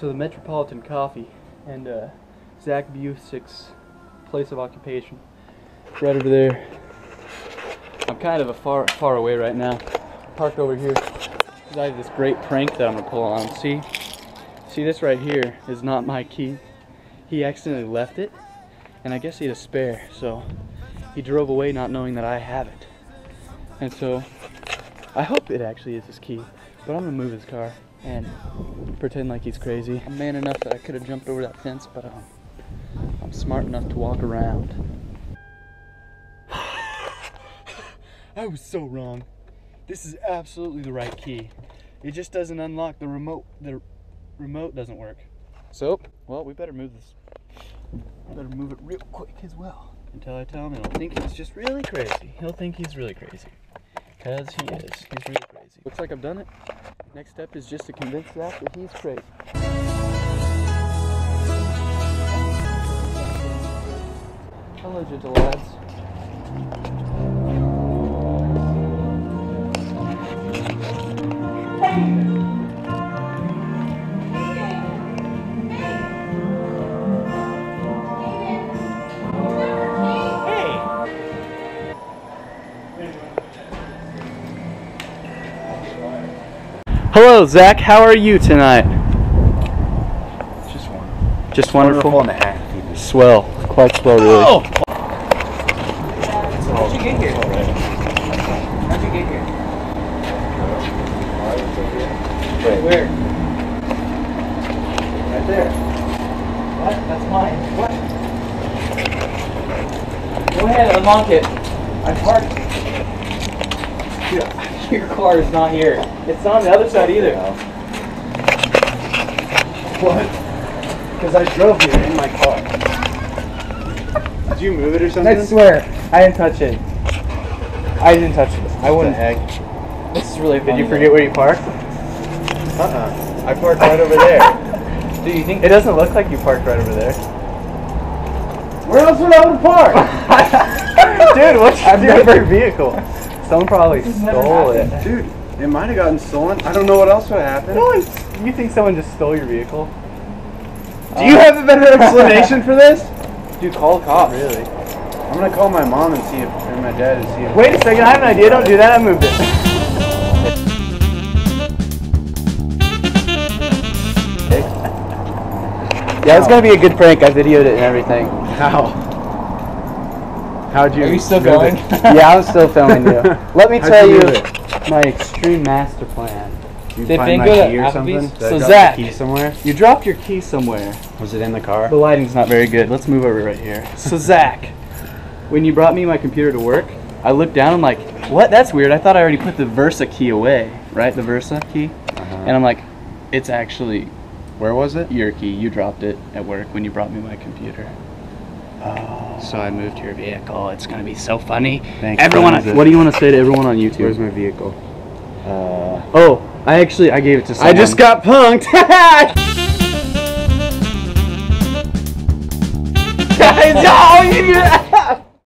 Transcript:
So the Metropolitan Coffee and Zach Busick's place of occupation. Right over there. I'm kind of far away right now. Parked over here. I have this great prank that I'm gonna pull on. See this right here is not my key. He accidentally left it, and I guess he had a spare, so he drove away not knowing that I have it. And so I hope it actually is his key, but I'm gonna move his car and pretend like he's crazy. I'm man enough that I could have jumped over that fence, but I'm smart enough to walk around. I was so wrong. This is absolutely the right key. It just doesn't unlock the remote. The remote doesn't work. So, well, we better move this. I better move it real quick as well. Until I tell him, he'll think he's just really crazy. He'll think he's really crazy. Because he is. He's really crazy. Looks like I've done it. Next step is just to convince Zach that he's crazy. Hello, gentle lads. Hello, Zach. How are you tonight? Just wonderful. Just wonderful. And a half, even. Swell. Quite swell, really. Oh! How'd you get here? How'd you get here? Wait. Where? Right there. What? That's mine? What? Go ahead, unlock it. I parked. Your car is not here. It's not on the other side either. What? Because I drove here in my car. Did you move it or something? I swear, I didn't touch it. I didn't touch it. I wouldn't. What the heck? This is really funny. Did you forget where you parked? I parked right over there. Do you think It doesn't look like you parked right over there. Where else would I would park? Dude, what's I've your vehicle? Someone probably stole it. Dude, it might have gotten stolen. I don't know what else would happen. You think someone just stole your vehicle? Do you have a better explanation for this? Dude, call the cops. Really? I'm gonna call my mom and see if, and my dad and see if. Wait a second, I have an idea. Don't do that. I moved it. Yeah, it's gonna be a good prank. I videoed it and everything. How? How'd you? Are you still move going? it? Yeah, I'm still filming you. Let me How'd tell you you move it? my extreme master plan. You Did find Finn my go to key or something? Applebee's? Did So I drop Zach- the key somewhere? You dropped your key somewhere. Was it in the car? The lighting's not very good. Let's move over right here. So Zach, when you brought me my computer to work, I looked down. I'm like, what? That's weird. I thought I already put the Versa key away, right? The Versa key. And I'm like, it's actually Where was it? your key. You dropped it at work when you brought me my computer. Oh. So I moved your vehicle. It's gonna be so funny. Thanks. Everyone, Where is it? what do you want to say to everyone on YouTube? Where's my vehicle? Oh, I gave it to someone. I just got punked. Guys, oh, you